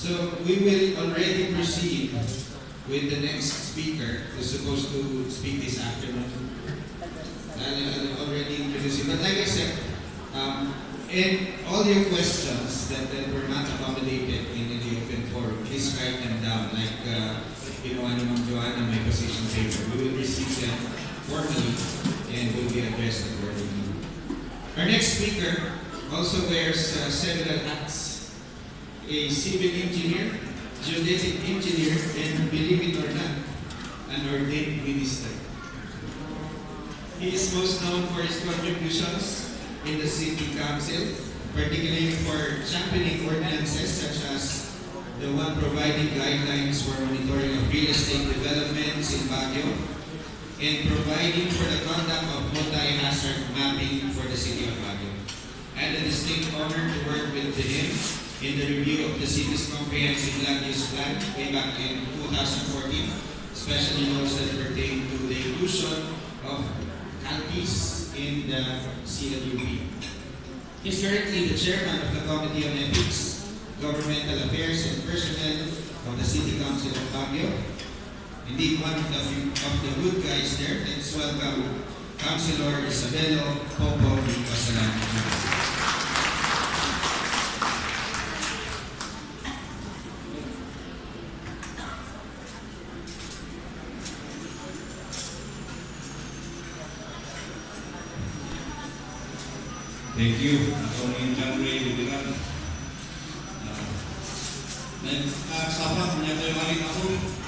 So we will already proceed with the next speaker who's supposed to speak this afternoon. I'll already introduce you. But like I said, and all your questions that were not accommodated in the open forum, please write them down. Like, Ma'am Joanna, my position paper. We will receive them formally and will be addressed accordingly. Our next speaker also wears several hats. A civil engineer, geodetic engineer, and believe it or not, an ordained minister. He is most known for his contributions in the city council, particularly for championing ordinances such as the one providing guidelines for monitoring of real estate developments in Baguio and providing for the conduct of multi-hazard mapping for the city of Baguio. I had a distinct honor to work with him in the review of the city's comprehensive land use plan way back in 2014, especially those that pertain to the inclusion of counties in the CLUP. He's currently the chairman of the Committee on Ethics, Governmental Affairs and Personnel of the City Council of Baguio. Indeed, one of the good guys there. Let's welcome Councilor Isabelo Popo de Pasalan. Thank you, Atty. John Ray Libiran. Nagkasama niya tayo maling ako.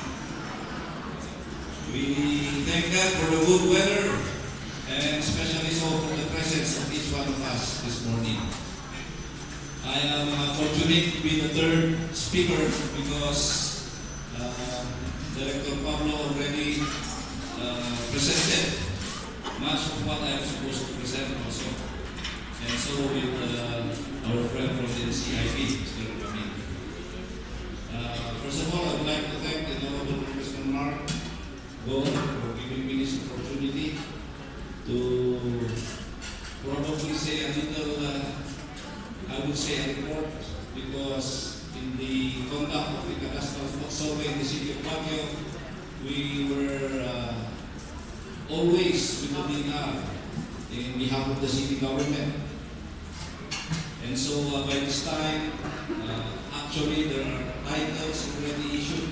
We thank God for the good weather and especially so for the presence of each one of us this morning. I am fortunate to be the third speaker because Director Pablo already presented much of what I am supposed to present also. And so with our friend from the CIP, Mr. Ramin. First of all, I would like to thank the Honorable Congressman Go for giving me this opportunity to probably say a little, I would say a report, because in the conduct of the cadastral survey in the city of Baguio, we were always with the DNR in behalf of the city government. And so by this time, actually there are titles already issued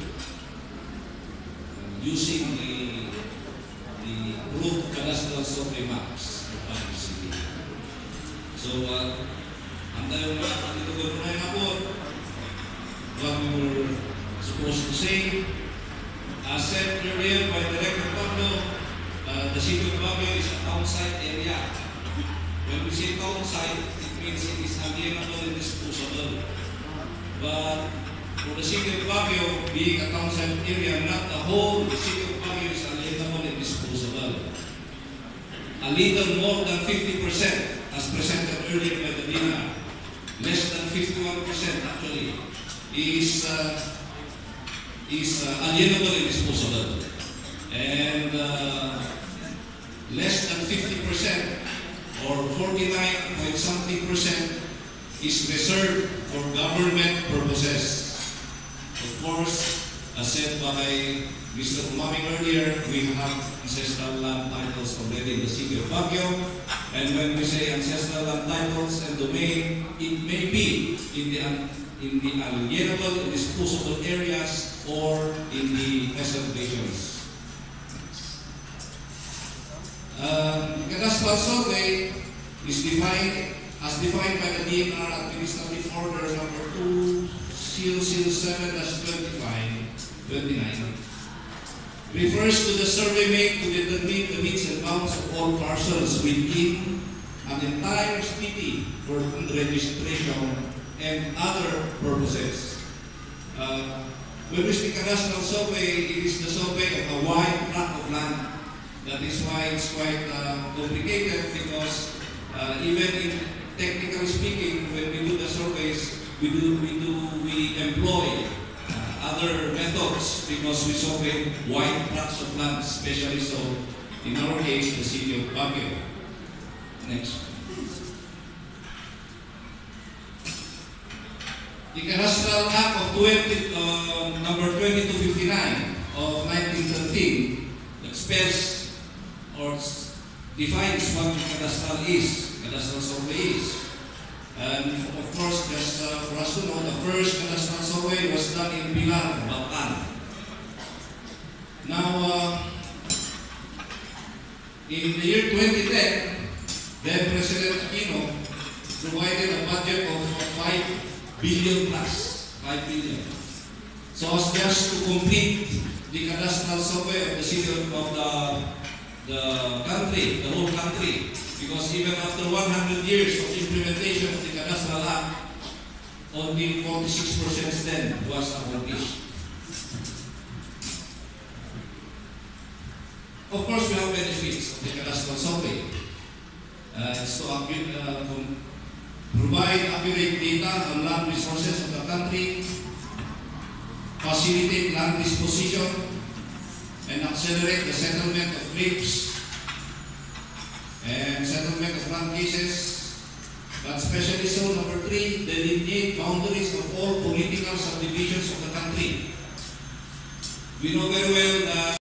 using the approved cadastral survey maps of Baguio City. So, ang tayo mga katitugon na inabot, what we were supposed to say, as said earlier by Director Pablo, the city of Baguio is a townside area. When we say townside, it means it is alienable and disposable. But for the city of Baguio, being a townside area, not the whole city of Baguio is alienable and disposable. A little more than 50%, as presented earlier by the DINA, less than 51% actually, is alienable and disposable. And less than 50%, or 49-point-something% is reserved for government purposes. Of course, as said by Mr. Umaming earlier, we have ancestral land titles already in the city of Baguio. And when we say ancestral land titles and domain, it may be in the alienable and disposable areas or in the reservations. Cadastral survey is defined as defined by the DNR Administrative Order number 2007-29, refers to the survey made to determine the needs and bounds of all parcels within an entire city for land registration and other purposes. When we speak cadastral survey, it is the survey of a wide tract of land. That is why it's quite complicated, because even in technically speaking, when we do the surveys, we employ other methods because we survey wide tracts of land, especially so in our case the city of Baguio. Next. the Cadastral Act of number 2259 of 1913 spells or defines what the cadastral survey is. And of course, just for us to know, the first cadastral survey was done in Pilar, Bataan. Now, in the year 2010, then President Aquino provided a budget of 5 billion plus, 5 billion. So as just to complete the cadastral survey of the city of the country, the whole country, because even after 100 years of implementation of the Cadastral Act, only 46% then was accomplished. Of course, we have benefits of the Cadastral Survey. It's to provide accurate data on land resources of the country, facilitate land disposition, and accelerate the settlement of claims and settlement of land cases, but especially so, number 3, delineate boundaries of all political subdivisions of the country. We know very well that